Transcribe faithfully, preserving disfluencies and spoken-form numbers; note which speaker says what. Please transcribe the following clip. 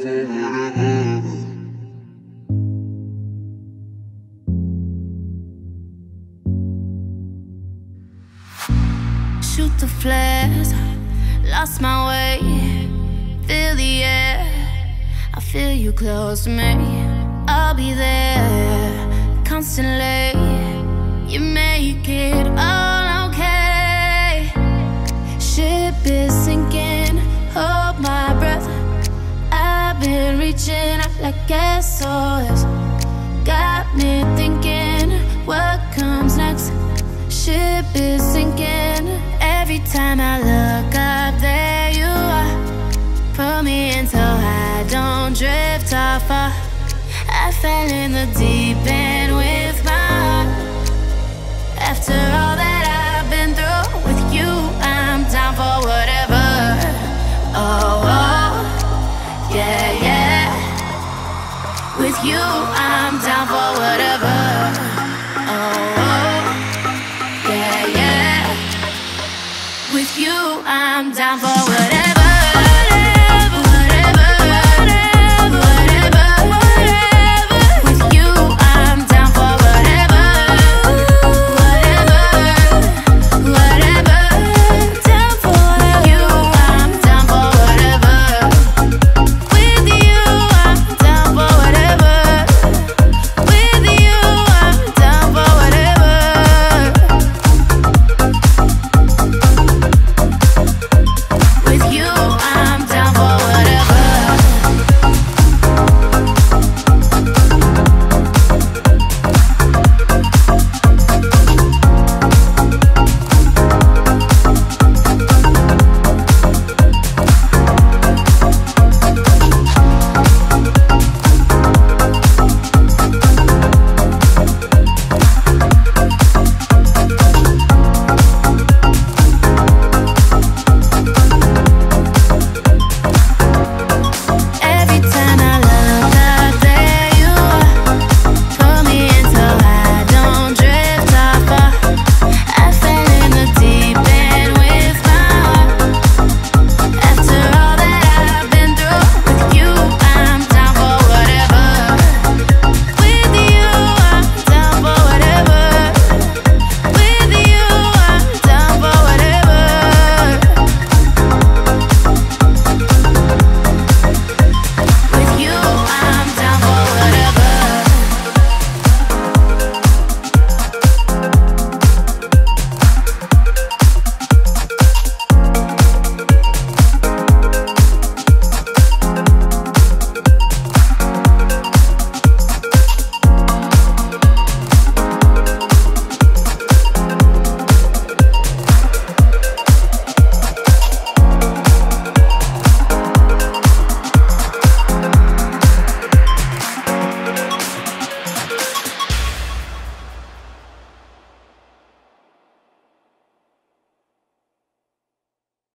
Speaker 1: Shoot the flares, lost my way. Feel the air, I feel you close to me. I'll be there constantly. You make it all okay. Ship is sinking, hold my breath. I've been reaching out like S O S. Got me thinking, what comes next? Ship is sinking. Every time I look up, there you are. Pull me in so I don't drift off far. I fell in the deep end with my heart. After all that I've been through, with you I'm down for whatever. Oh, oh, yeah, yeah. With you I'm down for whatever. Oh, oh, yeah, yeah. With you I'm down for whatever.